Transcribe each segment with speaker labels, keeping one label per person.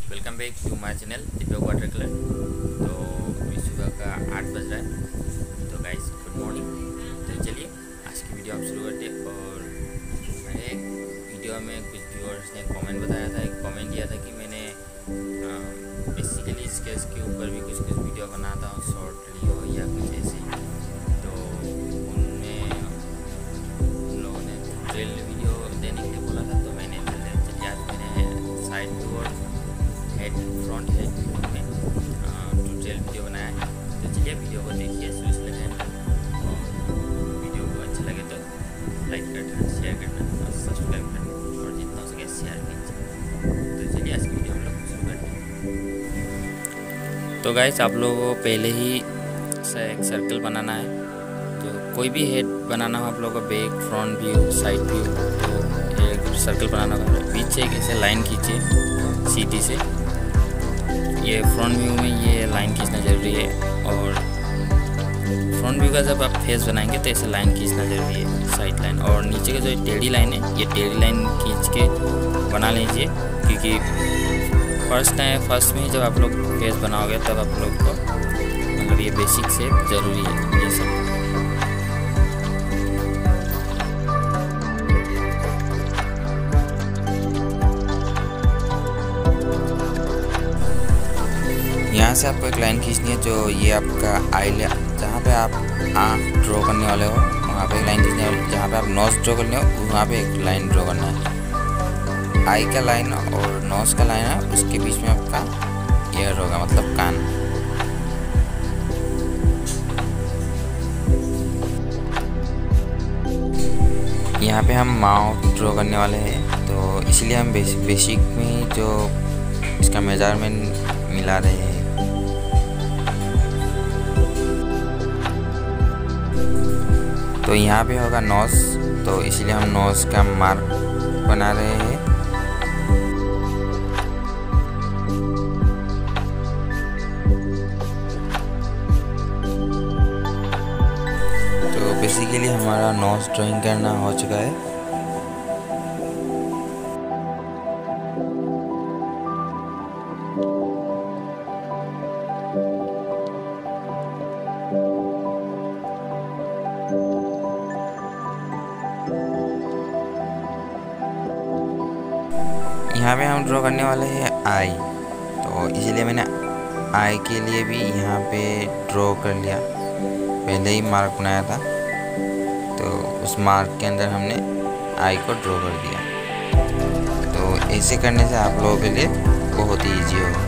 Speaker 1: Welcome back to my channel Deepak watercolour. तो अभी सुबह का 8 बज रहा है। तो गाइस गुड मॉर्निंग। तो चलिए आज की वीडियो आप शुरू करते हैं। और मैंने एक वीडियो में कुछ व्यूअर्स ने कमेंट बताया था, एक कमेंट दिया था कि मैंने बेसिकली स्केच के ऊपर भी कुछ वीडियो बनाता हूँ, शॉर्ट वीडियो या कुछ ऐसे। तो उनमें उन लोगों ने ट्रेल वीडियो देने के लिए बोला था। तो मैंने चलिए आज मैंने साइड व्यू और हेड फ्रंट है में ट्यूटोरियल वीडियो बनाया है। तो चलिए वीडियो को देखिए शुरू से लेकर एंड तक। और वीडियो को अच्छा लगे तो लाइक करना, शेयर करना और सब्सक्राइब करना, और जितना हो सके शेयर कीजिए। तो चलिए आज की वीडियो हम लोग शुरू करते हैं। तो गाइस आप लोगों को पहले ही एक सर्कल बनाना है। तो कोई भी हेड बनाना हो आप लोगों को, back front view side view, तो एक सर्कल बनाना होगा। पीछे एक ऐसे लाइन खींचिए सीधी से। ये फ्रंट व्यू में ये लाइन खींचना ज़रूरी है। और फ्रंट व्यू का जब आप फेस बनाएंगे तो ऐसे लाइन खींचना ज़रूरी है, साइड लाइन। और नीचे का जो टेढ़ी लाइन है, ये टेढ़ी लाइन खींच के बना लीजिए, क्योंकि फर्स्ट में जब आप लोग फेस बनाओगे तब आप लोग को मतलब ये बेसिक शेप ज़रूरी है ये सब। यहाँ से आपको एक लाइन खींचनी है, जो ये आपका आई, जहाँ पे आप आँख ड्रॉ करने वाले हो वहाँ पे एक लाइन खींचनी है। जहाँ पे आप नोज ड्रॉ करने हो वहाँ पे एक लाइन ड्रॉ करना है। आई का लाइन और नोज का लाइन है, उसके बीच में आपका ईयर होगा, मतलब कान। यहाँ पे हम माउथ ड्रॉ करने वाले हैं, तो इसलिए हम बेसिक में जो इसका मेजरमेंट मिला रहे हैं। तो यहाँ पे होगा नोज, तो इसलिए हम नोज का मार्क बना रहे हैं। तो बेसिकली हमारा नोज ड्राइंग करना हो चुका है। यहाँ पे हम ड्रॉ करने वाले हैं आई, तो इसलिए मैंने आई के लिए भी यहाँ पे ड्रॉ कर लिया। पहले ही मार्क बनाया था, तो उस मार्क के अंदर हमने आई को ड्रॉ कर दिया। तो ऐसे करने से आप लोगों के लिए बहुत ही ईजी होगा।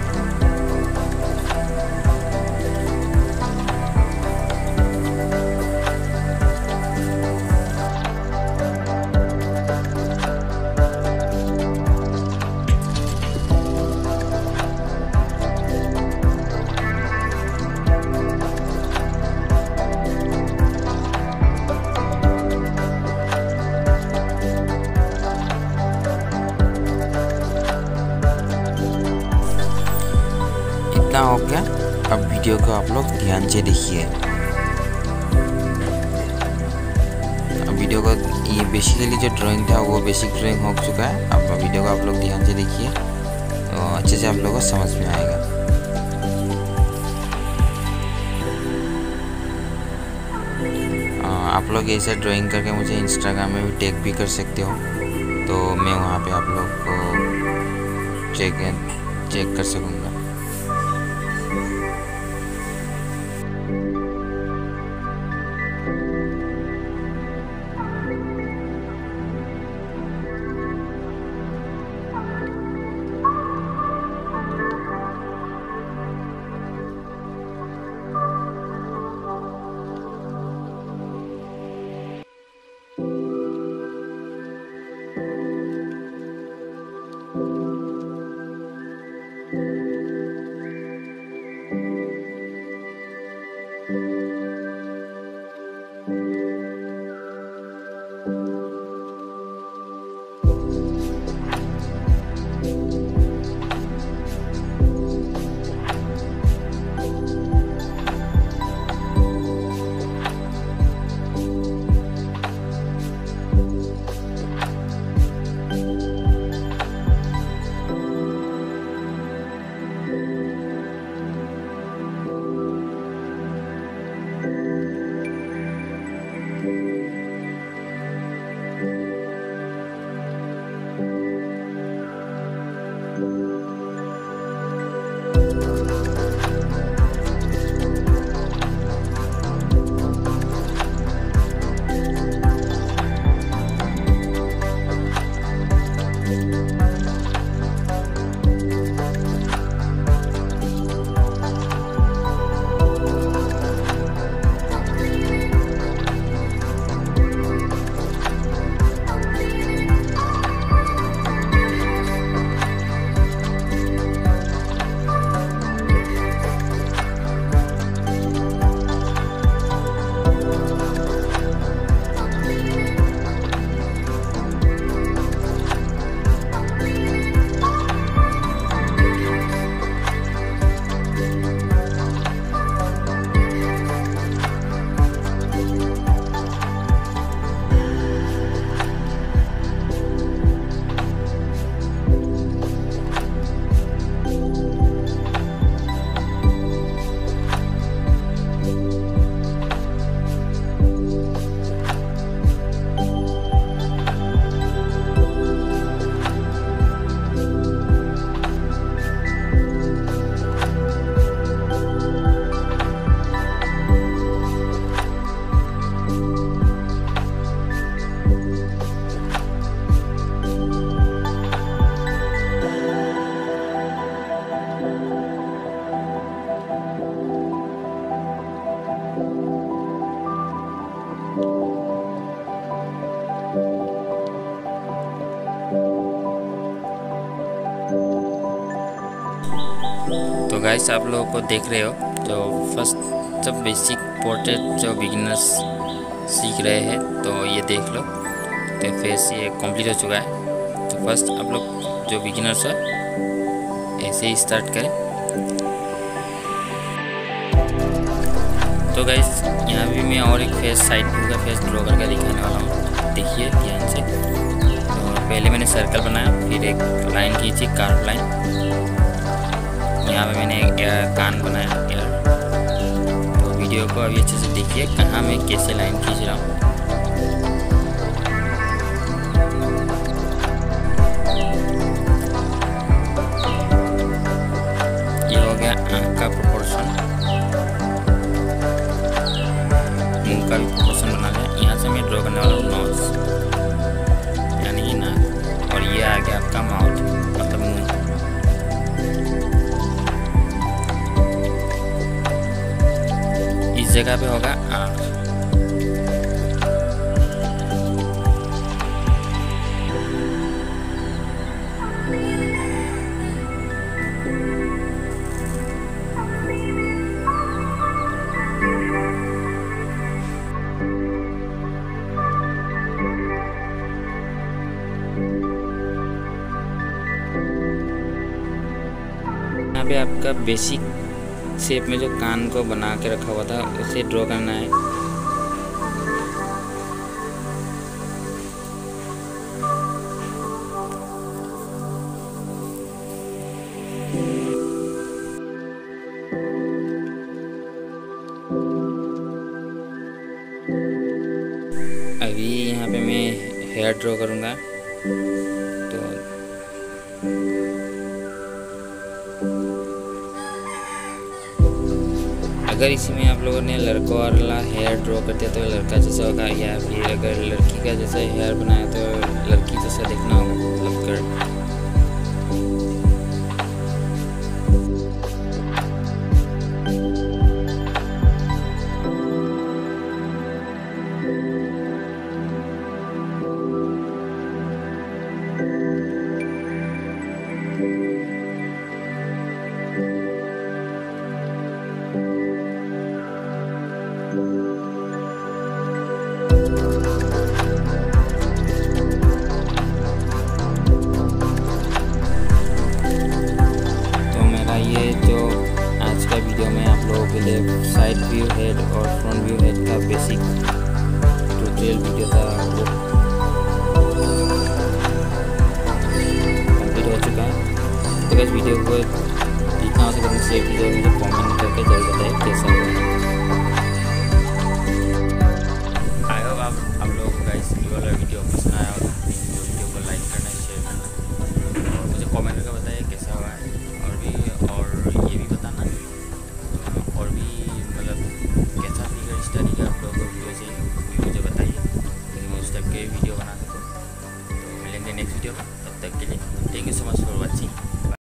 Speaker 1: इतना हो गया। अब वीडियो को आप लोग ध्यान से देखिए। अब वीडियो को ये बेसिकली जो ड्राइंग था वो बेसिक ड्राइंग हो चुका है। अब वीडियो को आप लोग ध्यान से देखिए, तो अच्छे से आप लोगों को समझ में आएगा। आप लोग ऐसे ड्राइंग करके मुझे इंस्टाग्राम में भी टैग भी कर सकते हो, तो मैं वहाँ पे आप लोग को चेक कर सकूँगा। तो गाइस आप लोगों को देख रहे हो जो फर्स्ट जब बेसिक पोर्ट्रेट जो बिगिनर्स सीख रहे हैं तो ये देख लो। तो फेस ये कंप्लीट हो चुका है। तो फर्स्ट आप लोग जो बिगिनर्स है ऐसे ही स्टार्ट करें। तो गाइस यहाँ भी मैं और एक फेस साइड व्यू का फेस ड्रॉ करके दिखाने वाला हूँ, देखिए ध्यान से। तो पहले मैंने सर्कल बनाया, फिर एक लाइन खींची, कार्व लाइन। यहाँ पे मैंने एक कान बनाया एयर। तो वीडियो को अभी अच्छे से देखिए कहाँ मैं कैसे लाइन खींच रहा हूँ। ये हो गया आँख का प्रोपोर्शन, मुंह का भी प्रोपोर्शन बना लिया। यहाँ से मैं ड्रॉ करने वाला हूँ नोज यानी कि नाक, और ये आ गया आपका माउथ मतलब मुंह। इस जगह पे होगा आँख। यहाँ पे आपका बेसिक शेप में जो कान को बना के रखा हुआ था उसे ड्रॉ करना है। अभी यहाँ पे मैं हेयर ड्रॉ करूँगा। तो अगर इसी में आप लोगों ने लड़कों वाला हेयर ड्रॉ करते तो लड़का जैसा होगा, या फिर अगर लड़की का जैसा हेयर बनाया तो लड़की जैसा दिखना होगा मतलब कर। वीडियो में आप लोगों के लिए साइड व्यू हेड और फ्रंट व्यू हेड का बेसिक ट्यूटोरियल वीडियो था वो कंप्लीट हो चुका है। तो इस वीडियो को जितना हो सके शेयर कीजिए, मुझे कमेंट करके जरूर बताइए कैसा हुआ।